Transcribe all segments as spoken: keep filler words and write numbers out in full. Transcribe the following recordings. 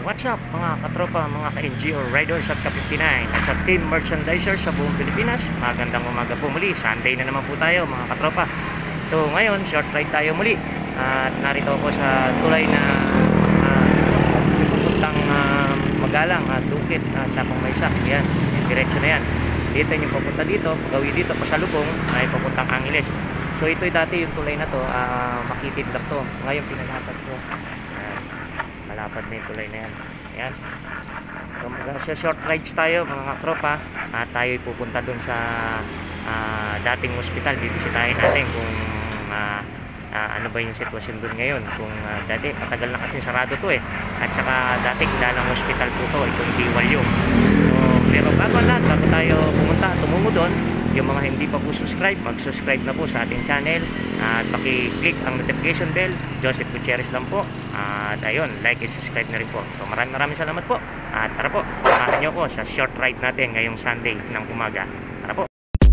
What's up mga katropa, mga ka-N G O riders at ka fifty-nine at sa team merchandiser sa buong Pilipinas? Magandang umaga po muli. Sunday na naman po tayo mga katropa. So ngayon, short ride tayo muli. At narito ako sa tulay na uh, pupuntang uh, Magalang at Dukit uh, sa Pangmaysa. Yan, yung direksyon na yan. Dito yung papunta dito, gawin dito, pasalubong ay papuntang Angeles. So ito dati yung tulay na to, uh, makitid lang to. Ngayon pinalapad ko. Malapad na yung tulay na yan. Ayan. So mag short rides tayo mga tropa. At uh, tayo pupunta dun sa uh, dating hospital. Bibisitahin natin kung uh, uh, ano ba yung sitwasyon dun ngayon. Kung uh, dati matagal na kasi sarado to eh. At saka dati kilalang hospital po to, itong Diwalyo. So pero bago lahat, bago tayo pumunta at tumungo dun, yung mga hindi pa po subscribe, mag-subscribe na po sa ating channel at paki-click ang notification bell. Joseph Gutierrez lang po. At ayun, like and subscribe na rin po. So maraming maraming salamat po. At tara po, samahan nyo po sa short ride natin ngayong Sunday ng umaga. Tara po.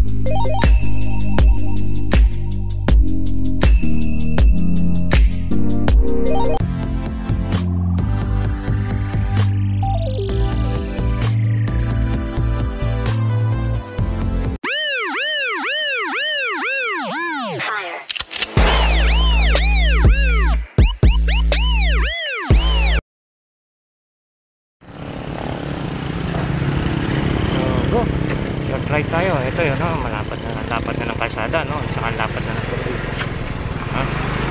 Ride tayo. Ito yun, no? Malapad na, lapad na ng kalsada, no? Saka lapad na ng tulay. Huh?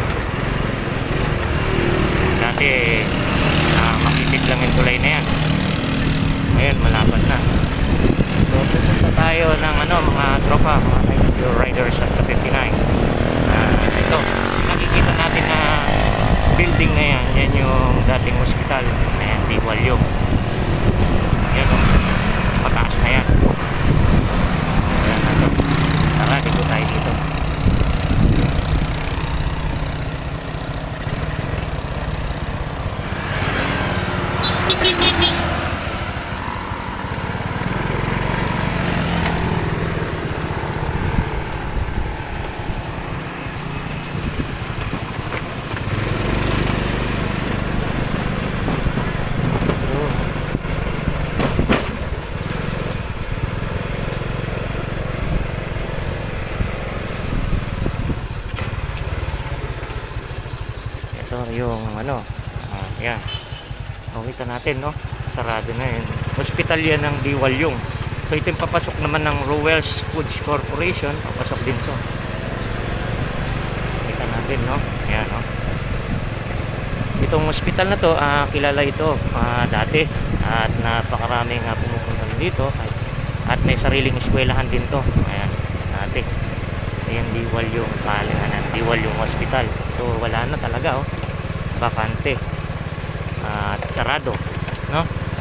Dati uh, makitid lang yung tulay na yan. Ngayon malapad na. So pupunta tayo ng ano, mga tropa, mga riders at fifty-nine. Uh, ito, nakikita natin na building na yan. Yan yung dating hospital. Ayan, Diwalyo. Ayan, no? Mataas na yan. Tara, dito tayo dito. Yung ano, uh, yan, makita natin, no, sarado na yun. Hospital yan ng Diwalyong. So ito yung papasok naman ng Rowell's Foods Corporation, papasok din to. Makita natin, no, yan, no. Itong hospital na to, uh, kilala ito uh, dati at napakaraming uh, pumupunta dito at, at may sariling eskwelahan din to. Ayan, dati ayan, Diwalyong Palinganan, Diwalyong Hospital. So wala na talaga, oh, bakante at uh, sarado, no?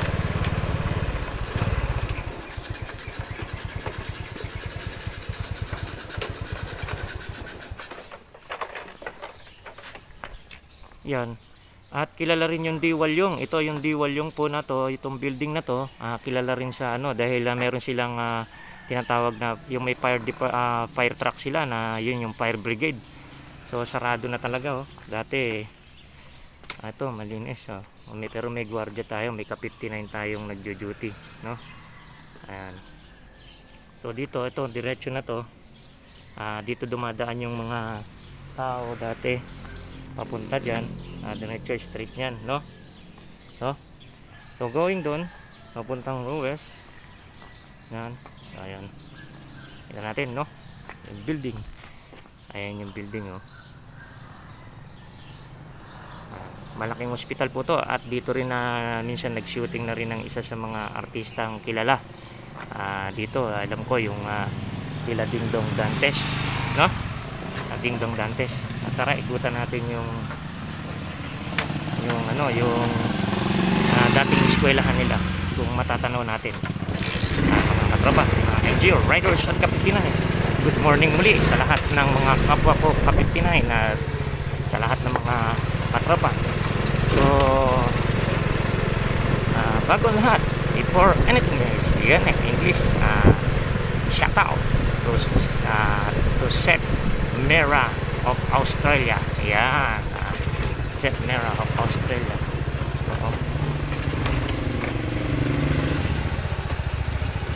Yan. At kilala rin yung Diwalyong. Ito yung Diwalyong po na to, itong building na to, uh, kilala rin sa ano dahil uh, meron silang uh, tinatawag na yung may fire uh, fire truck sila na yun yung fire brigade. So sarado na talaga, oh. Dati ito malinis, oh. May, pero may gwardiya tayo, may ka fifty-nine tayong nagjo-duty, no? Ayan. So dito, ito diretso na to. Ah, dito dumadaan yung mga tao dati papunta diyan. Ah, diretso straight niyan, no? So, so going doon, papuntang Rowell's. Yan. Ayan. Ito natin, no? Yung building. Ayan yung building, oh. Malaking hospital po to at dito rin na minsan nag-shooting na rin ng isa sa mga artistang kilala. Uh, dito alam ko yung uh, Kila Dingdong Dantes, no? Uh, Dingdong Dantes. At tara, ikutan natin yung yung ano, yung uh, dating eskwelahan nila kung matatanaw natin. Uh, mga katropa, mga N G O riders at ka fifty-nine. Good morning muli sa lahat ng mga kapwa ko ka fifty-nine at sa lahat ng mga katropa. So, uh, bago lahat, before anything else, yan eh, English, uh, shout out to, uh, to Seth Mera of Australia. Yan, uh, Seth Mera of Australia. So,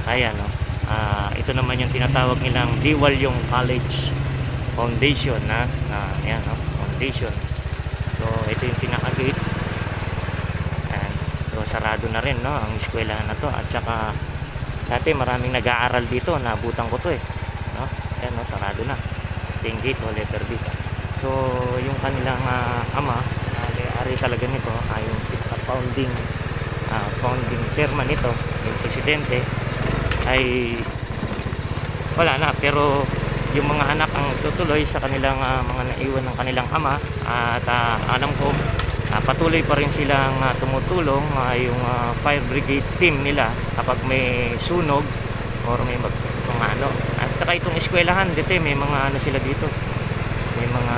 Ayan, no? Ah, ito naman yung tinatawag nilang Diwalyong College Foundation na, na ayan, no? Foundation. So ito yung pinaka-gate. Ayan. So sarado na rin, no, ang eskwelahan na to. At saka dati maraming nag-aaral dito, naabutan ko to eh, no? Ayan, no, sarado na. Ito yung gate o letter B. So yung kanilang uh, ama, uh, may-ari talaga nito, uh, yung founding uh, founding chairman nito, yung presidente, ay wala na, pero yung mga anak ang tutuloy sa kanilang uh, mga naiwan ng kanilang ama. At uh, alam ko uh, patuloy pa rin silang uh, tumutulong, uh, yung uh, fire brigade team nila kapag may sunog or may mag, mga ano. At saka itong eskwelahan dito, may mga ano sila dito, may mga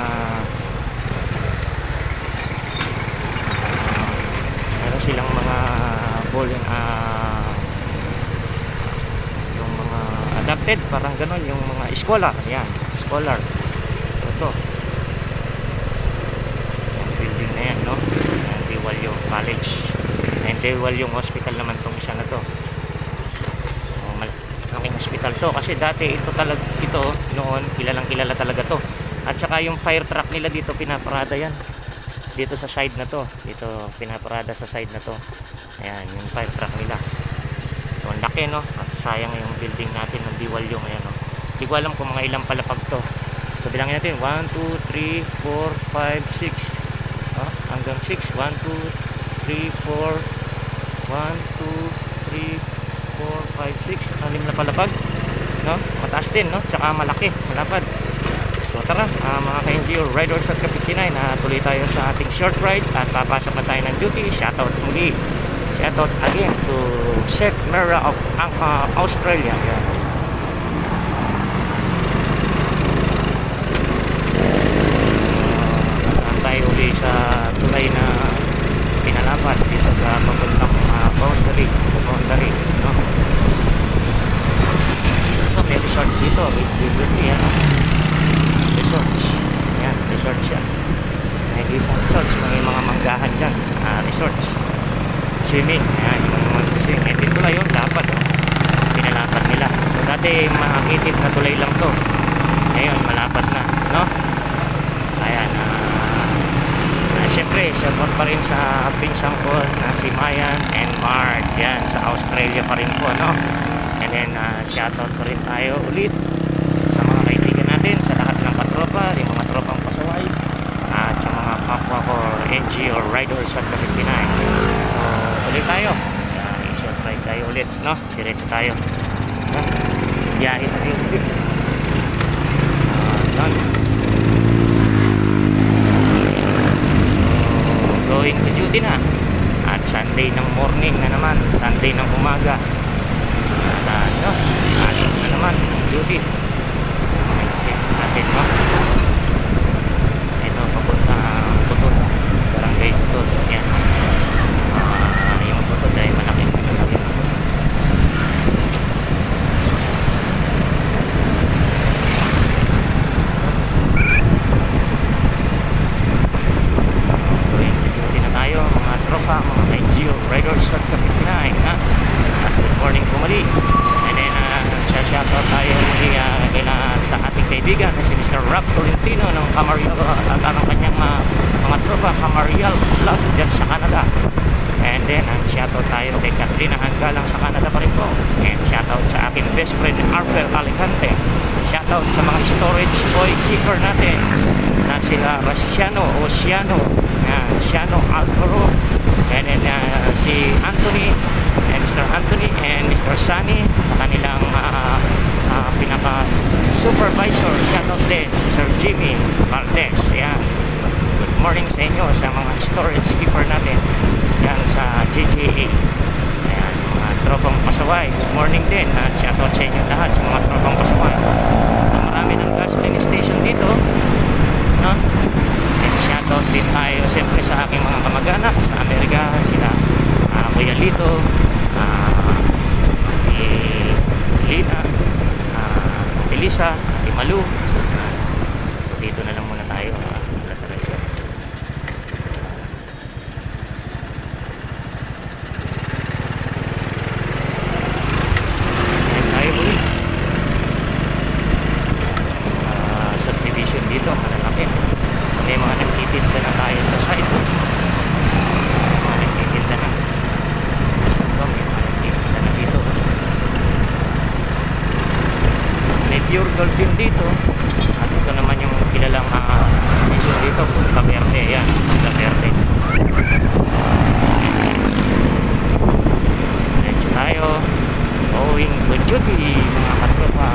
uh, meron silang mga ball and uh, adapted, parang ganon, yung mga scholar. Yan, scholar. So ito yung building na yan, no? Yung Diwalyong College and Diwalyong Hospital naman tong isa na to. So, malaking hospital to kasi dati ito talaga, ito noon kilalang kilala talaga to. At saka yung fire truck nila dito pinaparada yan dito sa side na to, dito pinaparada sa side na to. Ayan yung fire truck nila. So ang laki, no? At sayang yung building natin ng Diwalyong. Ayan, no? Hindi ko alam kung mga ilang palapag to. So bilangin natin one, two, three, four, five, six, oh, hanggang six. one, two, three, four, one, two, three, four, five, six. Anim na palapag, no? Mataas din, no? Tsaka malaki, malapad. So tara, uh, mga ka-N G O riders at ka fifty-nine, uh, tuloy tayo sa ating short ride at papasok na tayo ng duty. Shoutout muli, shoutout again to Chef Mera of uh, Australia. Yeah. Uh, tayo uli sa tulay na pinalapat dito sa papuntang uh, boundary, boundary, no? So may resorts dito, with Liberty, ano? Resorts. Yan, resorts yan. May isang resorts, may mga manggahan dyan, uh, resorts. Swimming, ayan, yung mga swimming. Eh, dito lang yun, dapat, oh. Pinalapat nila. So dati makakitip na tulay lang to. Ngayon, malapat na, no? Ayan, uh, uh, syempre, support pa rin sa pinsang ko na si Mayan and Mark. Yan, sa Australia pa rin po, no? And then, uh, shoutout ko rin tayo ulit sa mga kaibigan natin, sa lahat ng katropa, yung mga tropang pasaway, at sa mga kapwa ko N G O riders at fifty-nine. So ulit tayo, uh, i-short ride tayo ulit, no? Diretso tayo, no? Biyahe tayo ulit, uh, yun. So going to duty na. At Sunday ng morning na naman, Sunday ng umaga. At uh, no, asok na naman ang duty. Experience natin, no? Ito, papunta Putol, Barangay Putol. Yan, uh, yung Putol ay malaking malaki. Going to duty na tayo, mga tropa, mga N G O riders at ka fifty-nine, ha? At good morning po muli. And then uh, sa shoutout tayo muli uh, kila, sa ating kaibigan na si Mister Rob Tolentino ng Camarial at ang kanyang uh, mga tropa Camarial Club dyan sa Canada. And then uh, shoutout tayo kay Katrina Hanggalang sa Canada pa rin po. And shoutout sa aking best friend Arvel Alicante. Shoutout sa mga storage boy keeper natin na sila Rasiano o Siano, uh, Siano Alvaro. And then uh, si Anthony and Mister Anthony and Mister Sunny sa kanilang uh, uh, pinaka supervisor. Shoutout din si Sir Jimmy Valdez. Yan, good morning sa inyo sa mga storage keeper natin yan sa G G A. Ayan, mga tropang pasaway, good morning din. At shoutout sa inyo lahat sa mga tropang pasaway. Uh, marami ng gasoline station dito, no? And shoutout din tayo siyempre sa aking mga kamag-anak sa Amerika, sila uh, Kuya Lito, uh, eh, Lina, uh, Elisa, Ate Malu. Uh, so dito na lang muna tayo, uh, Dolphin dito. At ito naman yung kilalang uh, mission dito, Punta Verde. Yan, Punta Verde. Diretso tayo. Going to duty, mga katropa.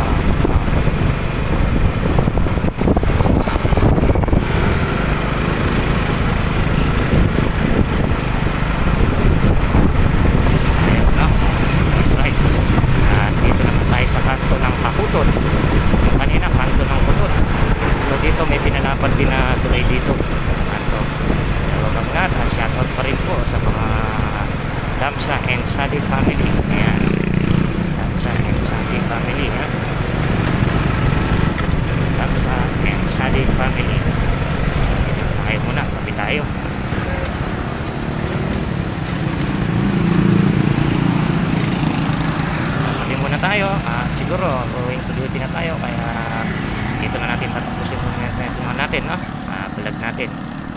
Din na tulay dito sa kanto. So magnat, shoutout pa rin po sa mga Damsa and Sadi family. Ayan, Damsa and Sadi family, ha? Damsa and Sadi family. Tayo muna, tabi tayo. Tabi muna tayo. Ah, siguro going to duty na tayo, kaya dito na natin tatapusin natin, natin no? Ah, vlog natin.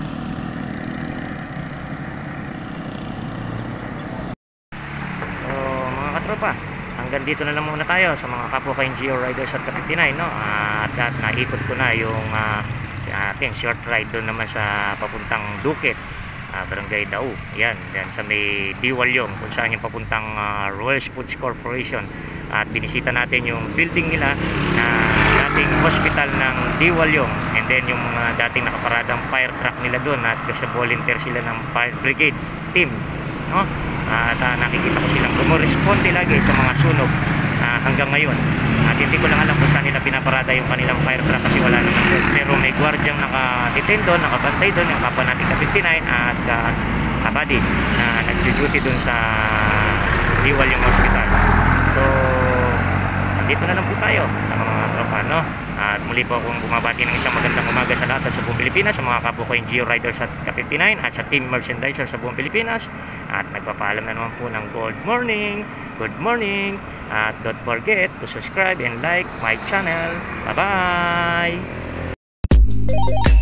So mga katropa, hanggang dito na lang muna tayo sa mga kapwa ka N G O riders at Ka fifty-nine, no? At, at naikot ko na yung uh, ating short ride doon naman sa papuntang Duket, uh, Barangay Dao. Yan, yan sa may Diwalyong, kung saan yung papuntang uh, Royal Foods Corporation. At binisita natin yung building nila na dating hospital ng Diwalyong, and then yung mga dating nakaparadang fire truck nila doon, at kasi volunteer sila ng fire brigade team, no? At uh, nakikita ko silang gumoresponde lagi sa mga sunog uh, hanggang ngayon. At hindi ko lang alam kung saan nila pinaparada yung kanilang fire truck kasi wala naman doon, pero may gwardyang nakadetain doon, nakabantay doon, yung kapwa natin Ka fifty-nine at uh, kabady na nag-duty doon sa Diwalyong hospital. So dito na lang po tayo sa mga tropa, no? At muli po akong bumabati ng isang magandang umaga sa lahat sa buong Pilipinas, sa mga kapwa ko N G O riders at Ka fifty-nine at sa team merchandiser sa buong Pilipinas. At nagpapaalam na naman po ng good morning, good morning. At don't forget to subscribe and like my channel. Bye bye.